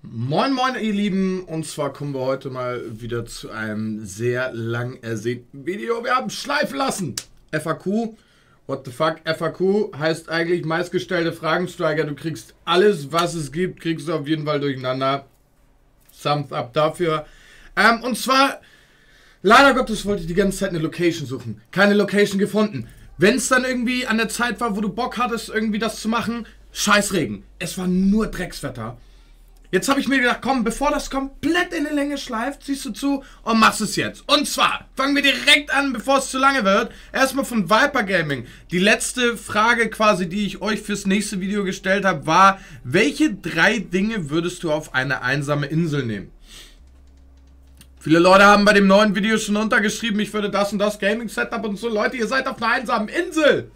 Moin moin ihr Lieben, und zwar kommen wir heute mal wieder zu einem sehr lang ersehnten Video. Wir haben schleifen lassen. FAQ, what the fuck, FAQ heißt eigentlich meistgestellte Fragensteiger. Du kriegst alles, was es gibt, kriegst du auf jeden Fall durcheinander. Thumbs up dafür. Und zwar, leider Gottes wollte ich die ganze Zeit eine Location suchen. Keine Location gefunden. Wenn es dann irgendwie an der Zeit war, wo du Bock hattest, irgendwie das zu machen, Scheißregen. Es war nur Dreckswetter. Jetzt habe ich mir gedacht, komm, bevor das komplett in die Länge schleift, ziehst du zu und machst es jetzt. Und zwar, fangen wir direkt an, bevor es zu lange wird. Erstmal von Viper Gaming. Die letzte Frage quasi, die ich euch fürs nächste Video gestellt habe, war, welche 3 Dinge würdest du auf eine einsame Insel nehmen? Viele Leute haben bei dem neuen Video schon untergeschrieben, ich würde das und das Gaming-Setup und so. Leute, ihr seid auf einer einsamen Insel.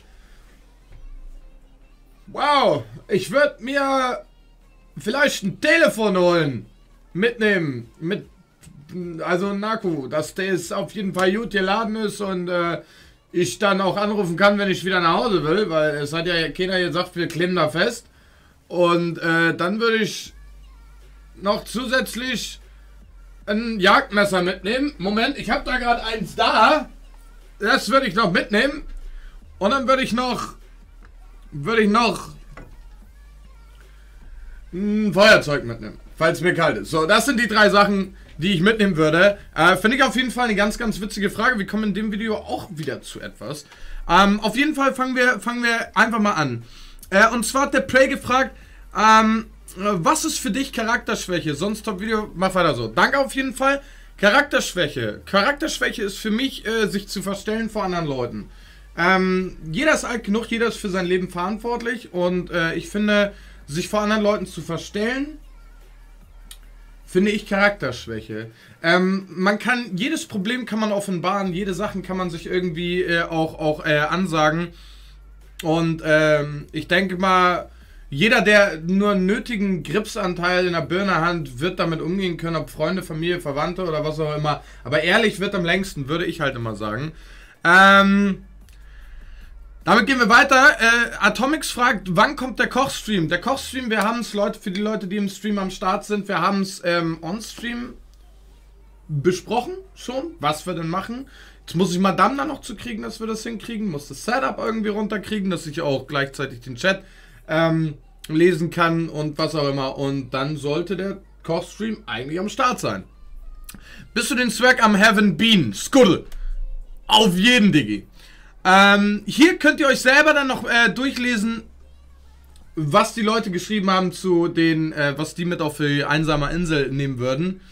Wow, ich würde mir vielleicht ein Telefon holen, mitnehmen, also ein Akku, dass der auf jeden Fall gut geladen ist und ich dann auch anrufen kann, wenn ich wieder nach Hause will, weil es hat ja keiner gesagt, wir klemmen da fest. Und dann würde ich noch zusätzlich ein Jagdmesser mitnehmen. Moment, ich habe da gerade eins da. Das würde ich noch mitnehmen. Und dann würde ich noch ein Feuerzeug mitnehmen, falls mir kalt ist. So, das sind die 3 Sachen, die ich mitnehmen würde. Finde ich auf jeden Fall eine ganz, ganz witzige Frage. Wir kommen in dem Video auch wieder zu etwas. Auf jeden Fall fangen wir einfach mal an. Und zwar hat der Prey gefragt, was ist für dich Charakterschwäche? Sonst Top-Video, mach weiter so. Danke auf jeden Fall. Charakterschwäche. Charakterschwäche ist für mich, sich zu verstellen vor anderen Leuten. Jeder ist alt genug, jeder ist für sein Leben verantwortlich und ich finde, sich vor anderen Leuten zu verstellen, finde ich Charakterschwäche. Jedes Problem kann man offenbaren, jede Sache kann man sich irgendwie auch ansagen. Und ich denke mal, jeder, der nur einen nötigen Gripsanteil in der Birne hat, wird damit umgehen können, ob Freunde, Familie, Verwandte oder was auch immer. Aber ehrlich wird am längsten, würde ich halt immer sagen. Damit gehen wir weiter. Atomics fragt, wann kommt der Kochstream? Der Kochstream, wir haben es, Leute, für die Leute, die im Stream am Start sind, wir haben es on-stream besprochen schon, was wir denn machen. Jetzt muss ich Madame da noch zu kriegen, dass wir das hinkriegen. Muss das Setup irgendwie runterkriegen, dass ich auch gleichzeitig den Chat lesen kann und was auch immer. Und dann sollte der Kochstream eigentlich am Start sein. Bist du den Zwerg am Heaven Bean? Skuddle. Auf jeden, Diggi. Hier könnt ihr euch selber dann noch durchlesen, was die Leute geschrieben haben zu den, was die mit auf die einsame Insel nehmen würden.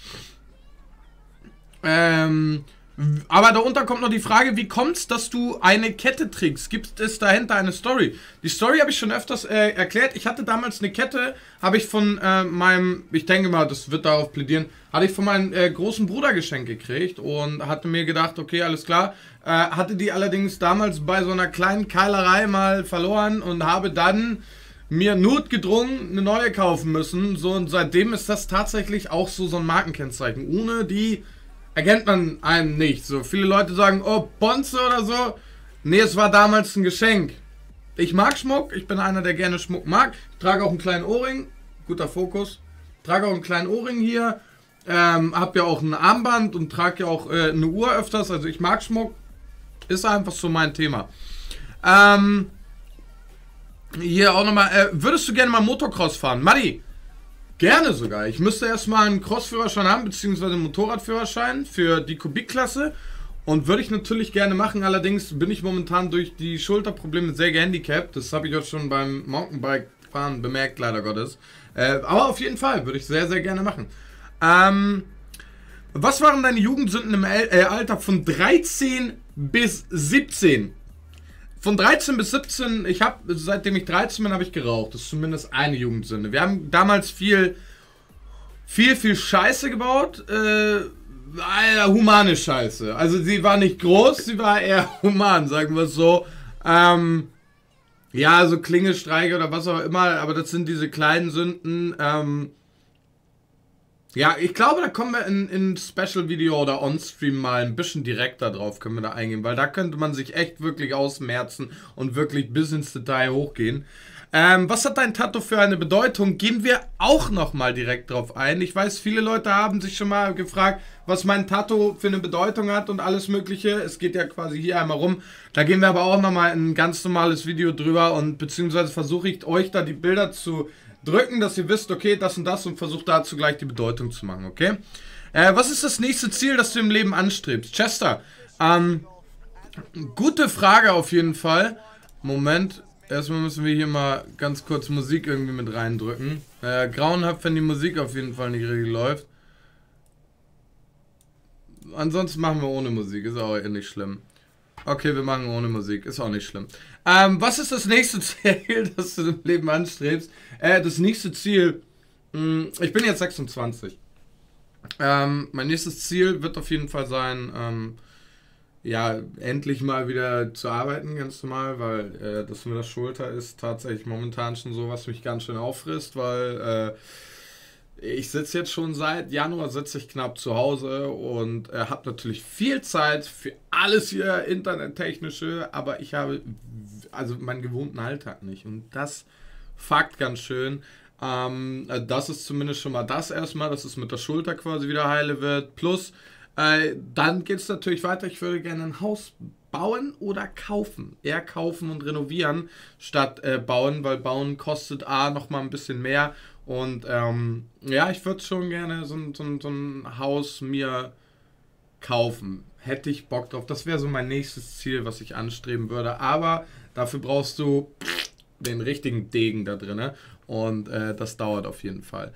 Aber darunter kommt noch die Frage, wie kommt's, dass du eine Kette trägst? Gibt es dahinter eine Story? Die Story habe ich schon öfters erklärt. Ich hatte damals eine Kette, habe ich von meinem, ich denke mal, das wird darauf plädieren, hatte ich von meinem großen Bruder geschenkt gekriegt und hatte mir gedacht, okay, alles klar. Hatte die allerdings damals bei so einer kleinen Keilerei mal verloren und habe dann mir notgedrungen eine neue kaufen müssen. So, und seitdem ist das tatsächlich auch so ein Markenkennzeichen. Ohne die erkennt man einen nicht. So, viele Leute sagen, oh, Bonze oder so. Nee, es war damals ein Geschenk. Ich mag Schmuck, ich bin einer, der gerne Schmuck mag. Ich trage auch einen kleinen Ohrring, guter Fokus. Trage auch einen kleinen Ohrring hier. Hab ja auch ein Armband und trage ja auch eine Uhr öfters. Also ich mag Schmuck. Ist einfach so mein Thema. Hier auch nochmal, würdest du gerne mal Motocross fahren? Matti, gerne sogar. Ich müsste erstmal einen Crossführerschein haben, beziehungsweise einen Motorradführerschein für die Kubikklasse. Und würde ich natürlich gerne machen, allerdings bin ich momentan durch die Schulterprobleme sehr gehandicapt. Das habe ich auch schon beim Mountainbike-Fahren bemerkt, leider Gottes. Aber auf jeden Fall, würde ich sehr, sehr gerne machen. Was waren deine Jugendsünden im Alter von 13 bis 17? Von 13 bis 17, seitdem ich 13 bin, habe ich geraucht. Das ist zumindest eine Jugendsünde. Wir haben damals viel Scheiße gebaut. Humane Scheiße. Also sie war nicht groß, sie war eher human, sagen wir es so. Ja, so Klingelstreiche oder was auch immer, aber das sind diese kleinen Sünden. Ja, ich glaube, da kommen wir in Special-Video oder On-Stream mal ein bisschen direkter drauf, können wir da eingehen, weil da könnte man sich echt wirklich ausmerzen und wirklich bis ins Detail hochgehen. Was hat dein Tattoo für eine Bedeutung? Gehen wir auch nochmal direkt drauf ein. Ich weiß, viele Leute haben sich schon mal gefragt, was mein Tattoo für eine Bedeutung hat und alles mögliche. Es geht ja quasi hier einmal rum. Da gehen wir aber auch nochmal in ein ganz normales Video drüber und beziehungsweise versuche ich euch da die Bilder zu drücken, dass ihr wisst, okay, das und das und versucht dazu gleich die Bedeutung zu machen, okay? Was ist das nächste Ziel, das du im Leben anstrebst? Chester, gute Frage auf jeden Fall. Moment. Erstmal müssen wir hier mal ganz kurz Musik irgendwie mit reindrücken. Grauenhaft, wenn die Musik auf jeden Fall nicht richtig läuft. Ansonsten machen wir ohne Musik, ist auch nicht schlimm. Okay, wir machen ohne Musik, ist auch nicht schlimm. Was ist das nächste Ziel, das du im Leben anstrebst? Das nächste Ziel, ich bin jetzt 26. Mein nächstes Ziel wird auf jeden Fall sein, ja, endlich mal wieder zu arbeiten, ganz normal, weil das mit der Schulter ist tatsächlich momentan schon so, was mich ganz schön auffrisst, weil ich sitze jetzt schon seit Januar, sitze ich knapp zu Hause und habe natürlich viel Zeit für alles hier internettechnische, aber ich habe also meinen gewohnten Alltag nicht und das fuckt ganz schön. Das ist zumindest schon mal das erstmal, dass es mit der Schulter quasi wieder heile wird, plus dann geht es natürlich weiter. Ich würde gerne ein Haus bauen oder kaufen. Eher kaufen und renovieren statt bauen, weil bauen kostet nochmal ein bisschen mehr. Und ja, ich würde schon gerne so ein Haus mir kaufen. Hätte ich Bock drauf. Das wäre so mein nächstes Ziel, was ich anstreben würde. Aber dafür brauchst du den richtigen Degen da drin. Und das dauert auf jeden Fall.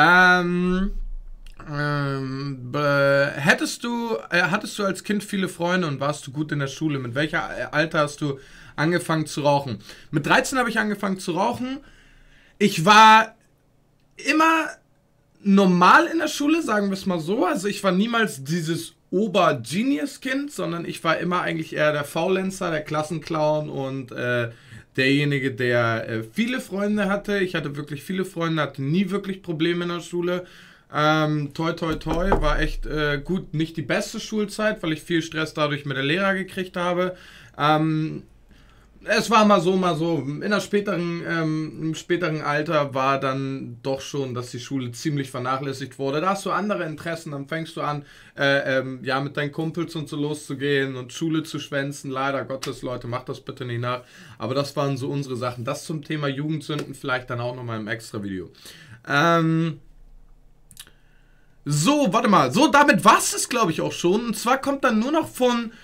Hattest du als Kind viele Freunde und warst du gut in der Schule? Mit welcher Alter hast du angefangen zu rauchen? Mit 13 habe ich angefangen zu rauchen. Ich war immer normal in der Schule, sagen wir es mal so. Also ich war niemals dieses Ober-Genius-Kind, sondern ich war immer eigentlich eher der Faulenzer, der Klassenclown und derjenige, der viele Freunde hatte. Ich hatte wirklich viele Freunde, hatte nie wirklich Probleme in der Schule. Toi toi toi, war echt gut, nicht die beste Schulzeit, weil ich viel Stress dadurch mit der Lehrer gekriegt habe. Es war mal so, mal so. Im späteren Alter war dann doch schon, dass die Schule ziemlich vernachlässigt wurde. Da hast du andere Interessen, dann fängst du an, ja, mit deinen Kumpels und so loszugehen und Schule zu schwänzen. Leider Gottes, Leute, macht das bitte nicht nach. Aber das waren so unsere Sachen. Das zum Thema Jugendsünden vielleicht dann auch nochmal im Extra-Video. So, warte mal. So, damit war es das, glaube ich, auch schon. Und zwar kommt dann nur noch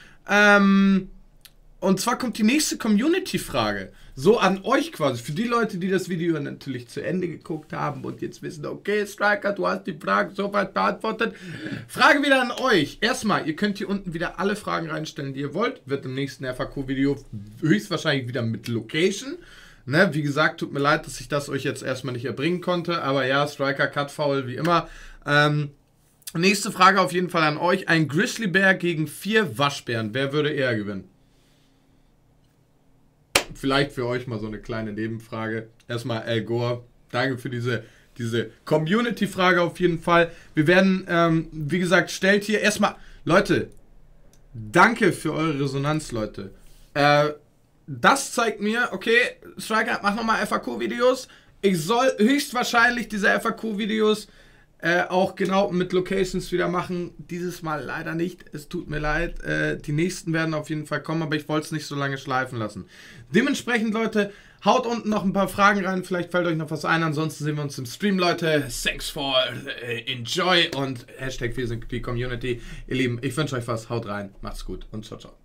und zwar kommt die nächste Community-Frage. So an euch quasi. Für die Leute, die das Video natürlich zu Ende geguckt haben und jetzt wissen, okay, Striker, du hast die Frage soweit beantwortet. Frage wieder an euch. Erstmal, ihr könnt hier unten wieder alle Fragen reinstellen, die ihr wollt. Wird im nächsten FAQ-Video höchstwahrscheinlich wieder mit Location. Ne, wie gesagt, tut mir leid, dass ich das euch jetzt erstmal nicht erbringen konnte. Aber ja, Striker, Cut, Foul, wie immer. Nächste Frage auf jeden Fall an euch. Ein Grizzlybär gegen 4 Waschbären. Wer würde eher gewinnen? Vielleicht für euch mal so eine kleine Nebenfrage. Erstmal Al Gore. Danke für diese Community-Frage auf jeden Fall. Wir werden, wie gesagt, stellt hier erstmal... Leute, danke für eure Resonanz, Leute. Das zeigt mir, okay, Striker, mach nochmal FAQ-Videos. Ich soll höchstwahrscheinlich diese FAQ-Videos auch genau mit Locations wieder machen. Dieses Mal leider nicht. Es tut mir leid. Die nächsten werden auf jeden Fall kommen, aber ich wollte es nicht so lange schleifen lassen. Dementsprechend, Leute, haut unten noch ein paar Fragen rein. Vielleicht fällt euch noch was ein. Ansonsten sehen wir uns im Stream, Leute. Thanks for enjoy und #4syncP Community. Ihr Lieben, ich wünsche euch was. Haut rein. Macht's gut und ciao, ciao.